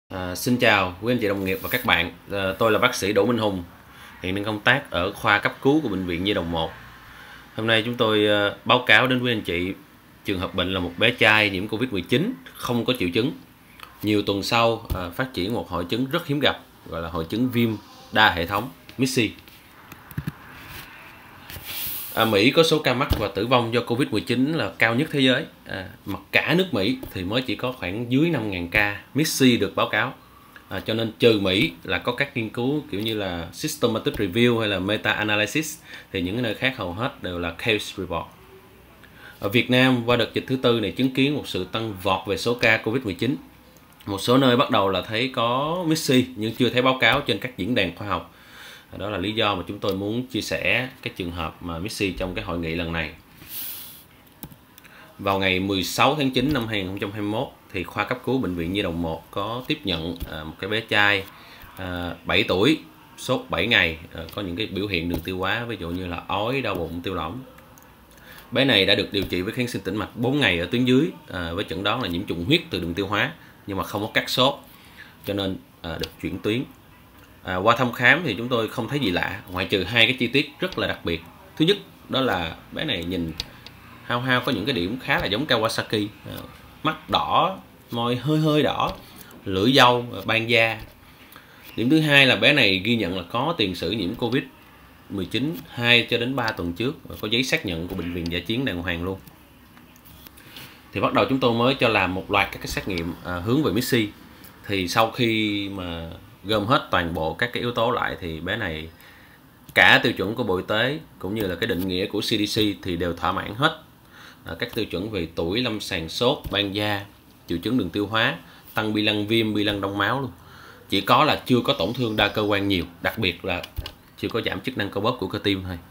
Xin chào quý anh chị đồng nghiệp và các bạn. Tôi là bác sĩ Đỗ Minh Hùng, hiện đang công tác ở khoa cấp cứu của Bệnh viện Nhi đồng 1. Hôm nay chúng tôi báo cáo đến quý anh chị trường hợp bệnh là một bé trai nhiễm Covid-19 không có triệu chứng. Nhiều tuần sau phát triển một hội chứng rất hiếm gặp, gọi là hội chứng viêm đa hệ thống MIS-C. Mỹ có số ca mắc và tử vong do Covid-19 là cao nhất thế giới. Mà cả nước Mỹ thì mới chỉ có khoảng dưới 5.000 ca MIS-C được báo cáo. Cho nên trừ Mỹ là có các nghiên cứu kiểu như là Systematic Review hay là Meta-Analysis, thì những nơi khác hầu hết đều là Case Report. Ở Việt Nam, qua đợt dịch thứ tư này chứng kiến một sự tăng vọt về số ca Covid-19. Một số nơi bắt đầu là thấy có MIS-C nhưng chưa thấy báo cáo trên các diễn đàn khoa học. Đó là lý do mà chúng tôi muốn chia sẻ cái trường hợp mà MIS-C trong cái hội nghị lần này. Vào ngày 16 tháng 9 năm 2021 thì khoa cấp cứu Bệnh viện Nhi đồng 1 có tiếp nhận một cái bé trai 7 tuổi, sốt 7 ngày, có những cái biểu hiện đường tiêu hóa, ví dụ như là ói, đau bụng, tiêu lỏng. Bé này đã được điều trị với kháng sinh tĩnh mạch 4 ngày ở tuyến dưới với chẩn đoán là nhiễm trùng huyết từ đường tiêu hóa, nhưng mà không có cắt sốt, cho nên được chuyển tuyến. Qua thăm khám thì chúng tôi không thấy gì lạ, ngoại trừ hai cái chi tiết rất là đặc biệt. Thứ nhất, đó là bé này nhìn hao có những cái điểm khá là giống Kawasaki, mắt đỏ, môi hơi đỏ, lưỡi dâu, ban da. Điểm thứ hai là bé này ghi nhận là có tiền sử nhiễm Covid-19 2 cho đến 3 tuần trước và có giấy xác nhận của bệnh viện Dã Chiến đàng hoàng luôn. Thì bắt đầu chúng tôi mới cho làm một loạt các cái xét nghiệm hướng về MIS-C. Thì sau khi mà gom hết toàn bộ các cái yếu tố lại thì bé này cả tiêu chuẩn của Bộ Y tế cũng như là cái định nghĩa của CDC thì đều thỏa mãn hết. Các tiêu chuẩn về tuổi, lâm sàng sốt, ban da, triệu chứng đường tiêu hóa, tăng bi lăng viêm, bi lăng đông máu luôn. Chỉ có là chưa có tổn thương đa cơ quan nhiều, đặc biệt là chưa có giảm chức năng cơ bắp của cơ tim thôi.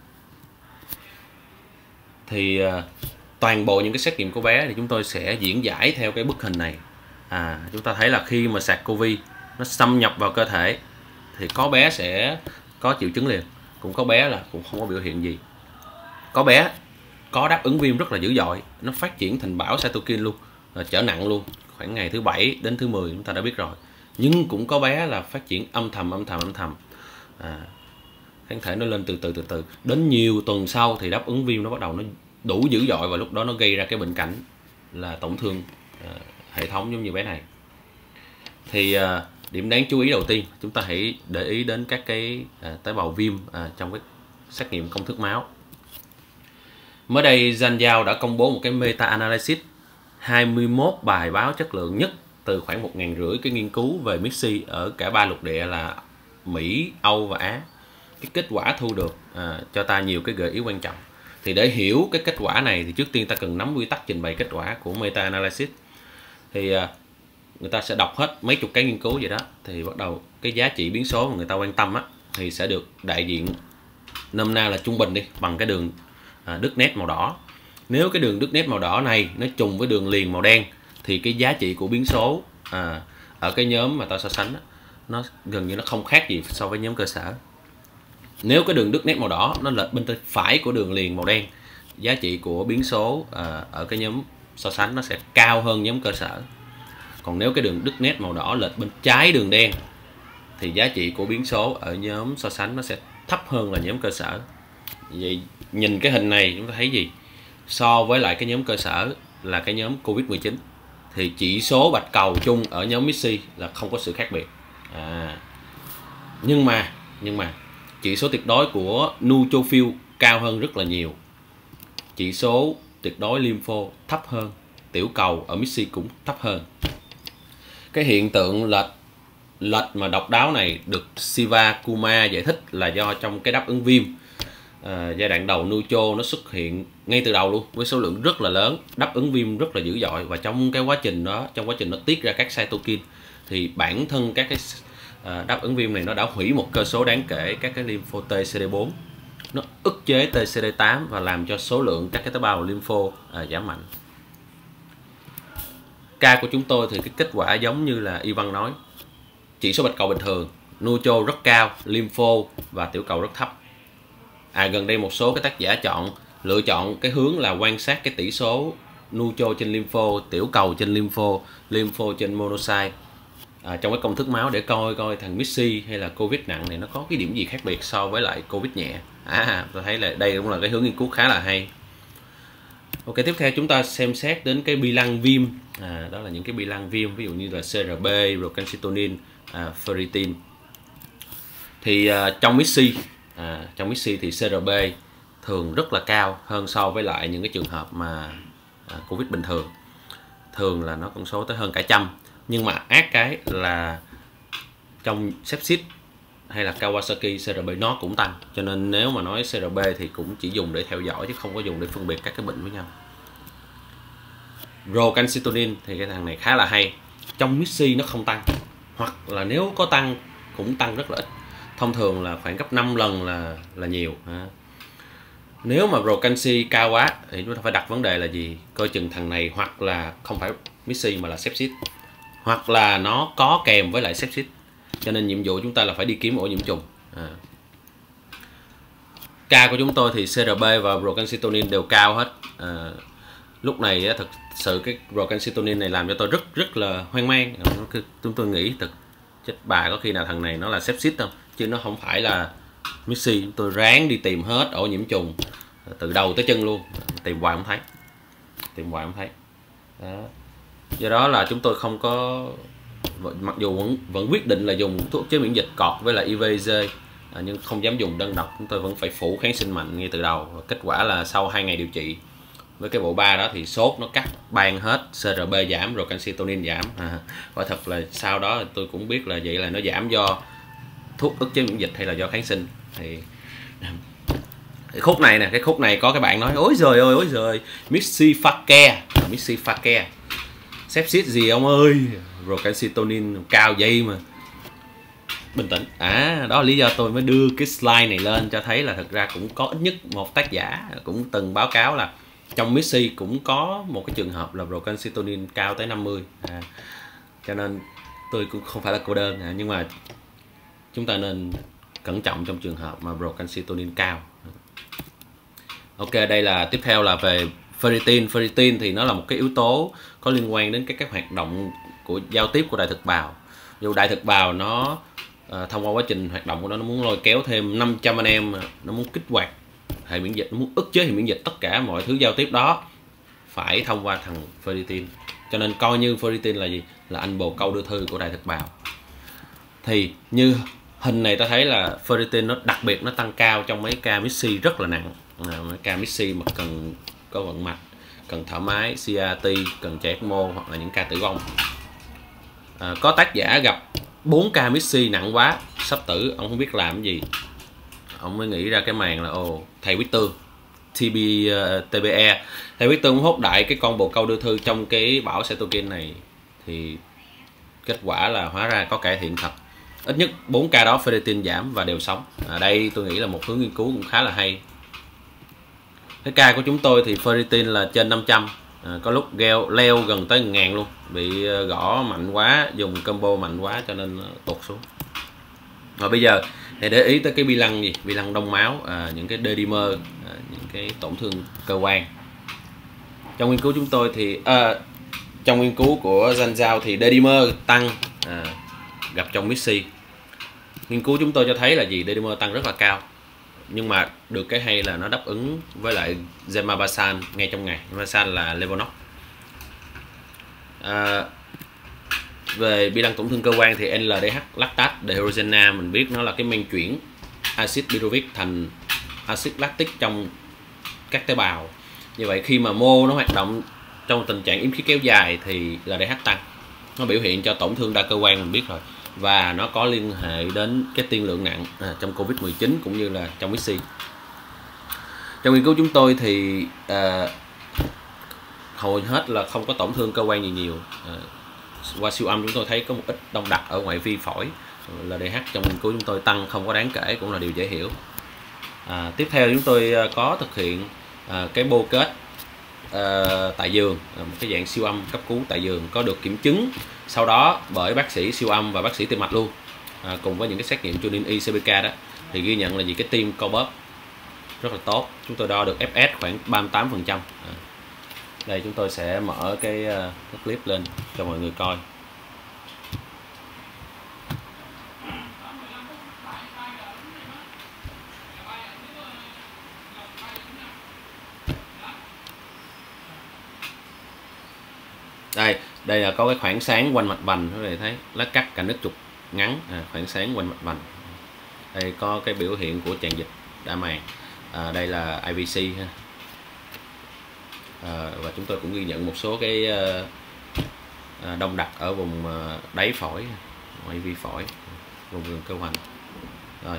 Thì toàn bộ những cái xét nghiệm của bé thì chúng tôi sẽ diễn giải theo cái bức hình này. Chúng ta thấy là khi mà SARS-CoV nó xâm nhập vào cơ thể thì có bé sẽ có triệu chứng liền, cũng có bé là cũng không có biểu hiện gì. Có bé có đáp ứng viêm rất là dữ dội, nó phát triển thành bão cytokine luôn, trở nặng luôn, khoảng ngày thứ 7 đến thứ 10 chúng ta đã biết rồi. Nhưng cũng có bé là phát triển âm thầm, kháng thể nó lên từ từ, đến nhiều tuần sau thì đáp ứng viêm nó bắt đầu nó đủ dữ dội, và lúc đó nó gây ra cái bệnh cảnh là tổn thương hệ thống giống như bé này. Thì điểm đáng chú ý đầu tiên, chúng ta hãy để ý đến các cái tế bào viêm trong cái xét nghiệm công thức máu. Mới đây Zhang đã công bố một cái meta-analysis 21 bài báo chất lượng nhất từ khoảng 1.500 cái nghiên cứu về MIS-C ở cả 3 lục địa là Mỹ, Âu và Á. Cái kết quả thu được cho ta nhiều cái gợi ý quan trọng. Thì để hiểu cái kết quả này thì trước tiên ta cần nắm quy tắc trình bày kết quả của meta-analysis. Thì người ta sẽ đọc hết mấy chục cái nghiên cứu vậy đó, thì bắt đầu cái giá trị biến số mà người ta quan tâm thì sẽ được đại diện nôm na là trung bình đi bằng cái đường đứt nét màu đỏ. Nếu cái đường đứt nét màu đỏ này nó trùng với đường liền màu đen thì cái giá trị của biến số ở cái nhóm mà ta so sánh nó gần như nó không khác gì so với nhóm cơ sở. Nếu cái đường đứt nét màu đỏ nó lệch bên tay phải của đường liền màu đen, giá trị của biến số ở cái nhóm so sánh nó sẽ cao hơn nhóm cơ sở. Còn nếu cái đường đứt nét màu đỏ lệch bên trái đường đen thì giá trị của biến số ở nhóm so sánh nó sẽ thấp hơn là nhóm cơ sở. Vậy nhìn cái hình này chúng ta thấy gì? So với lại cái nhóm cơ sở là cái nhóm Covid-19 thì chỉ số bạch cầu chung ở nhóm MIS-C là không có sự khác biệt. Nhưng mà chỉ số tuyệt đối của neutrophil cao hơn rất là nhiều. Chỉ số tuyệt đối lympho thấp hơn. Tiểu cầu ở MIS-C cũng thấp hơn. Cái hiện tượng lệch mà độc đáo này được Siva Kumar giải thích là do trong cái đáp ứng viêm giai đoạn đầu neutro nó xuất hiện ngay từ đầu luôn với số lượng rất là lớn, đáp ứng viêm rất là dữ dội, và trong cái quá trình đó, trong quá trình nó tiết ra các cytokine thì bản thân các cái đáp ứng viêm này nó đã hủy một cơ số đáng kể các cái lympho T CD4, nó ức chế T CD8 và làm cho số lượng các cái tế bào lympho giảm mạnh. Ca của chúng tôi thì cái kết quả giống như là Y Văn nói, chỉ số bạch cầu bình thường, neutro rất cao, lympho và tiểu cầu rất thấp. Gần đây một số cái tác giả lựa chọn cái hướng là quan sát cái tỷ số neutro trên lympho, tiểu cầu trên lympho trên monocyte trong cái công thức máu để coi thằng Mixi hay là Covid nặng này nó có cái điểm gì khác biệt so với lại Covid nhẹ. Tôi thấy là đây cũng là cái hướng nghiên cứu khá là hay. Ok, tiếp theo chúng ta xem xét đến cái bi lăng viêm. Đó là những cái bi lăng viêm, ví dụ như là CRP, procalcitonin, ferritin. Thì trong Mixi thì CRP thường rất là cao hơn so với lại những cái trường hợp mà Covid bình thường. Thường là nó con số tới hơn cả trăm. Nhưng mà ác cái là trong sepsis hay là Kawasaki, CRP nó cũng tăng. Cho nên nếu mà nói CRP thì cũng chỉ dùng để theo dõi chứ không có dùng để phân biệt các cái bệnh với nhau. Procalcitonin thì cái thằng này khá là hay. Trong Mixi nó không tăng, hoặc là nếu có tăng cũng tăng rất là ít. Thông thường là khoảng gấp 5 lần là nhiều. Nếu mà Procalci cao quá thì chúng ta phải đặt vấn đề là gì? Coi chừng thằng này hoặc là không phải Mixi mà là sepsis, hoặc là nó có kèm với lại sepsis. Cho nên nhiệm vụ chúng ta là phải đi kiếm ổ nhiễm trùng. Ca của chúng tôi thì CRP và procalcitonin đều cao hết. Lúc này thực sự cái procalcitonin này làm cho tôi rất là hoang mang. Chúng tôi nghĩ thật chết bà, có khi nào thằng này nó là sepsis không, chứ nó không phải là Mixi. Tôi ráng đi tìm hết ổ nhiễm trùng từ đầu tới chân luôn, tìm hoài không thấy. Đó. Do đó là chúng tôi không có, mặc dù vẫn quyết định là dùng thuốc chế miễn dịch cọt với lại IVG, nhưng không dám dùng đơn độc. Chúng tôi vẫn phải phủ kháng sinh mạnh ngay từ đầu. Kết quả là sau 2 ngày điều trị với cái bộ ba đó thì sốt nó cắt ban hết, CRP giảm, rồi calcitonin giảm. Quả thật là sau đó tôi cũng biết là vậy là nó giảm do thuốc ức chế miễn dịch hay là do kháng sinh. Thì cái khúc này có cái bạn nói ôi giời Mixi pha ke sepsis gì ông ơi, rồi calcitonin cao vậy mà. Bình tĩnh. Đó là lý do tôi mới đưa cái slide này lên cho thấy là thực ra cũng có ít nhất một tác giả cũng từng báo cáo là trong Mixi cũng có một cái trường hợp là procalcitonin cao tới 50. Cho nên tôi cũng không phải là cô đơn, nhưng mà chúng ta nên cẩn trọng trong trường hợp mà procalcitonin cao. Ok, đây là tiếp theo là về ferritin. Ferritin thì nó là một cái yếu tố có liên quan đến các hoạt động của giao tiếp của đại thực bào. Dù đại thực bào nó thông qua quá trình hoạt động của nó muốn lôi kéo thêm 500 anh em, nó muốn kích hoạt hệ miễn dịch, nó muốn ức chế hệ miễn dịch, tất cả mọi thứ giao tiếp đó phải thông qua thằng ferritin. Cho nên coi như ferritin là gì? Là anh bồ câu đưa thư của đại thực bào. Thì như hình này ta thấy là ferritin nó đặc biệt nó tăng cao trong mấy ca Mixi rất là nặng. Mấy ca Mixi mà cần có vận mạch, cần thở máy, CRT, cần chạy ECMO, hoặc là những ca tử vong. Có tác giả gặp 4 ca Mixi nặng quá, sắp tử, ông không biết làm cái gì. Ông mới nghĩ ra cái màn là thầy Quyết Tương TBE, thầy Quyết Tương hốt đại cái con bồ câu đưa thư trong cái bão cytokine này, thì kết quả là hóa ra có cải thiện thật. Ít nhất 4 ca đó ferritin giảm và đều sống. Đây tôi nghĩ là một hướng nghiên cứu cũng khá là hay. Cái ca của chúng tôi thì ferritin là trên 500, có lúc leo gần tới 1000 luôn, bị gõ mạnh quá, dùng combo mạnh quá cho nên tụt xuống. Rồi bây giờ thì để ý tới cái bi lăng đông máu, những cái dedimer, những cái tổn thương cơ quan. Trong nghiên cứu chúng tôi thì trong nghiên cứu của Zanzhao thì dedimer tăng gặp trong Mixi. Nghiên cứu chúng tôi cho thấy là gì? Dedimer tăng rất là cao, nhưng mà được cái hay là nó đáp ứng với lại Gemabasan ngay trong ngày. Gemabasan là Levodopa. Về bi lăng tổn thương cơ quan thì LDH lactate dehydrogenase mình biết nó là cái men chuyển axit pyruvic thành axit lactic trong các tế bào. Như vậy khi mà mô nó hoạt động trong tình trạng yếm khí kéo dài thì LDH tăng, nó biểu hiện cho tổn thương đa cơ quan mình biết rồi, và nó có liên hệ đến cái tiên lượng nặng trong Covid-19 cũng như là trong Mixi. Trong nghiên cứu chúng tôi thì hầu hết là không có tổn thương cơ quan gì nhiều. Qua siêu âm chúng tôi thấy có một ít đông đặc ở ngoại vi phổi. LDH trong nghiên cứu chúng tôi tăng không có đáng kể, cũng là điều dễ hiểu. Tiếp theo chúng tôi có thực hiện cái bô kết tại giường, một cái dạng siêu âm cấp cứu tại giường, có được kiểm chứng sau đó bởi bác sĩ siêu âm và bác sĩ tim mạch luôn, cùng với những cái xét nghiệm troponin I, CPK đó, thì ghi nhận là gì, cái tim co bóp rất là tốt. Chúng tôi đo được FS khoảng 38%. Đây chúng tôi sẽ mở cái clip lên cho mọi người coi. Đây là có cái khoảng sáng quanh mạch vành, các bạn thấy lá cắt cạnh nứt trục ngắn, khoảng sáng quanh mạch vành. Đây có cái biểu hiện của tràn dịch đã màng. Đây là IVC ha. Và chúng tôi cũng ghi nhận một số cái đông đặc ở vùng đáy phổi, ngoại vi phổi, vùng đường cơ hoành. Rồi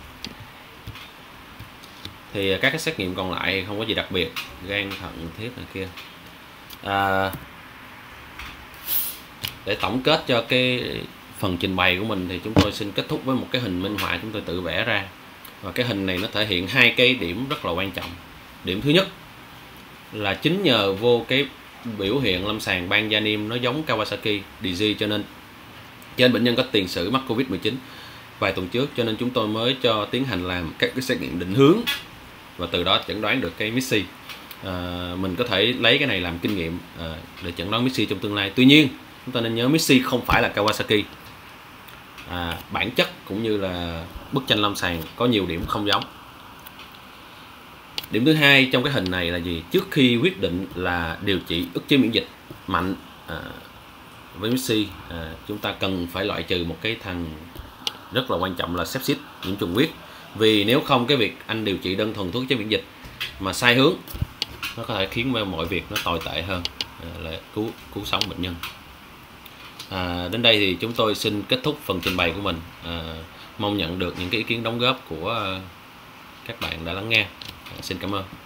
thì các cái xét nghiệm còn lại không có gì đặc biệt, gan, thận, thiết này kia. Để tổng kết cho cái phần trình bày của mình thì chúng tôi xin kết thúc với một cái hình minh họa chúng tôi tự vẽ ra. Và cái hình này nó thể hiện hai cái điểm rất là quan trọng. Điểm thứ nhất là chính nhờ vô cái biểu hiện lâm sàng ban da niêm nó giống Kawasaki disease, cho nên trên bệnh nhân có tiền sử mắc Covid-19 vài tuần trước, cho nên chúng tôi mới cho tiến hành làm các cái xét nghiệm định hướng và từ đó chẩn đoán được cái MIS-C. Mình có thể lấy cái này làm kinh nghiệm để chẩn đoán MIS-C trong tương lai. Tuy nhiên chúng ta nên nhớ MIS-C không phải là Kawasaki. Bản chất cũng như là bức tranh lâm sàng có nhiều điểm không giống. Điểm thứ hai trong cái hình này là gì? Trước khi quyết định là điều trị ức chế miễn dịch mạnh với MIS-C, chúng ta cần phải loại trừ một cái thằng rất là quan trọng là sepsis, nhiễm trùng huyết. Vì nếu không, cái việc anh điều trị đơn thuần thuốc chế miễn dịch mà sai hướng, nó có thể khiến mọi việc nó tồi tệ hơn là cứu sống bệnh nhân. Đến đây thì chúng tôi xin kết thúc phần trình bày của mình. Mong nhận được những cái ý kiến đóng góp của các bạn đã lắng nghe. Xin cảm ơn.